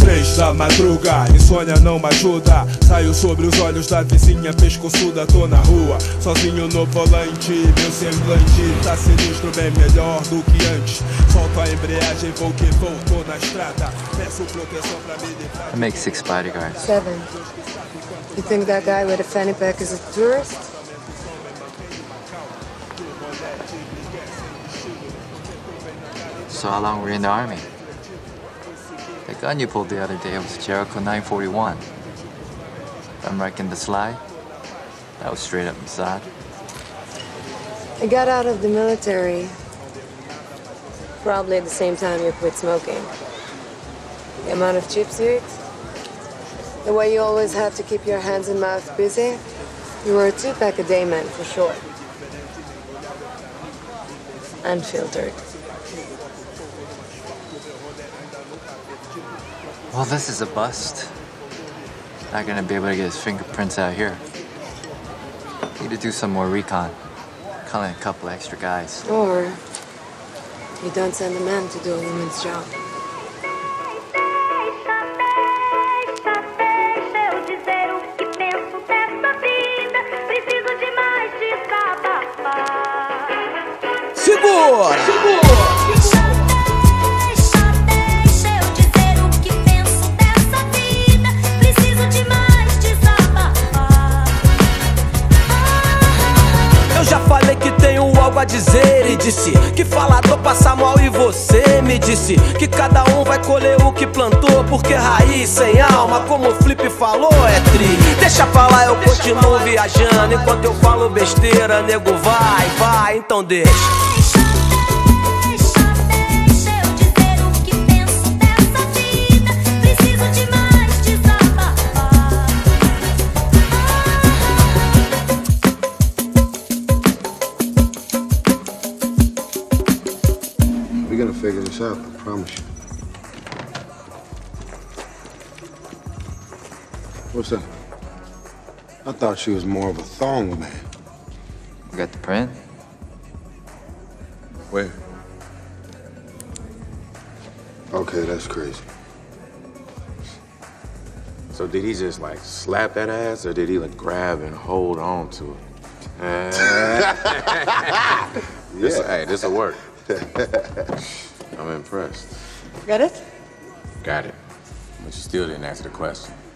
3 da madruga, insônia não me ajuda. Saio sobre os olhos da vizinha pescoçuda. Tô na rua, sozinho no volante. Meu semblante tá sinistro, bem melhor do que antes. Solto a embreagem, vou que vou, tô na estrada. Peço proteção pra me livrar. I make 6 bodyguards. 7. You think that guy with a fanny pack is a tourist? So how long were you in the army? The gun you pulled the other day was a Jericho 941. I'm wrecking the slide. That was straight up Mossad. I got out of the military probably at the same time you quit smoking. The amount of chips you eat, the way you always have to keep your hands and mouth busy, you were a 2-pack a day man for sure. Unfiltered. Well, this is a bust. Not gonna be able to get his fingerprints out here. Need to do some more recon. Call in a couple extra guys. Or you don't send a man to do a woman's job. Segura! Eu já falei que tenho algo a dizer e disse que falador passa mal e você me disse que cada um vai colher o que plantou, porque raiz sem alma, como o Flip falou, é tri. Deixa pra lá, eu continuo viajando, enquanto eu falo besteira, nego vai, então deixa. We're gonna figure this out, I promise you. What's that? I thought she was more of a thong man. You got the print? Where? Okay, that's crazy. So did he just like slap that ass, or did he like grab and hold on to it? Hey, this'll work. I'm impressed. Got it? Got it. But you still didn't answer the question.